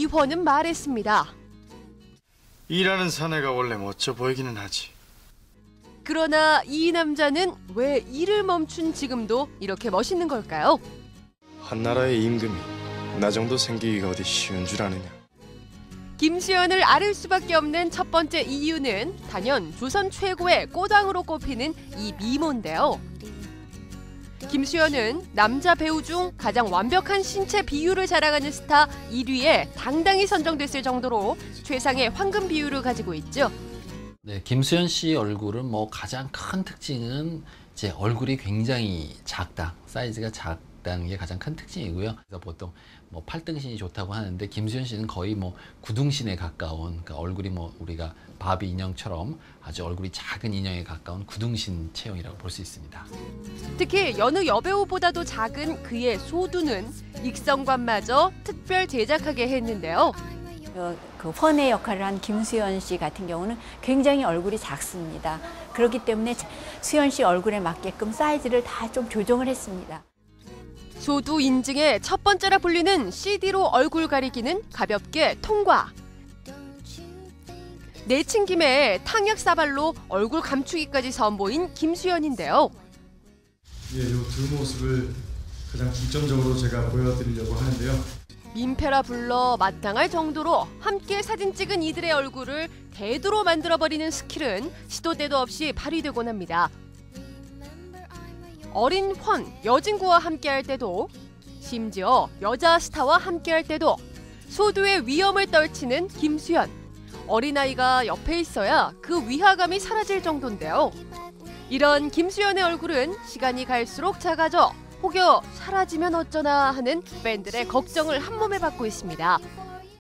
이원은 말했습니다. 일하는 사내가 원래 멋져 보이기는 하지. 그러나 이 남자는 왜 일을 멈춘 지금도 이렇게 멋있는 걸까요? 한나라의 임금이 나 정도 생기기가 어디 쉬운 줄 아느냐. 김수현을 앓을 수밖에 없는 첫 번째 이유는 단연 조선 최고의 꼬당으로 꼽히는 이 미모인데요. 김수현은 남자 배우 중 가장 완벽한 신체 비율을 자랑하는 스타 1위에 당당히 선정됐을 정도로 최상의 황금 비율을 가지고 있죠. 네, 김수현 씨 얼굴은 뭐 가장 큰 특징은 이제 얼굴이 굉장히 작다, 사이즈가 작다는 게 가장 큰 특징이고요. 그래서 보통 뭐 팔등신이 좋다고 하는데 김수현 씨는 거의 뭐 구등신에 가까운, 그러니까 얼굴이 뭐 우리가 바비 인형처럼 아주 얼굴이 작은 인형에 가까운 구등신 체형이라고 볼 수 있습니다. 특히 여느 여배우보다도 작은 그의 소두는 익성관마저 특별 제작하게 했는데요. 그 펀의 역할을 한 김수현 씨 같은 경우는 굉장히 얼굴이 작습니다. 그렇기 때문에 수현 씨 얼굴에 맞게끔 사이즈를 다 좀 조정을 했습니다. 소두 인증의 첫 번째라 불리는 CD로 얼굴 가리기는 가볍게 통과. 내친 김에 탕약 사발로 얼굴 감추기까지 선보인 김수현인데요. 이 두 모습을 가장 중점적으로 제가 보여드리려고 하는데요. 민폐라 불러 마땅할 정도로 함께 사진 찍은 이들의 얼굴을 대두로 만들어버리는 스킬은 시도 때도 없이 발휘되곤 합니다. 어린 펀, 여진구와 함께할 때도, 심지어 여자 스타와 함께할 때도 소두의 위험을 떨치는 김수현. 어린아이가 옆에 있어야 그 위화감이 사라질 정도인데요. 이런 김수현의 얼굴은 시간이 갈수록 작아져 혹여 사라지면 어쩌나 하는 팬들의 걱정을 한몸에 받고 있습니다.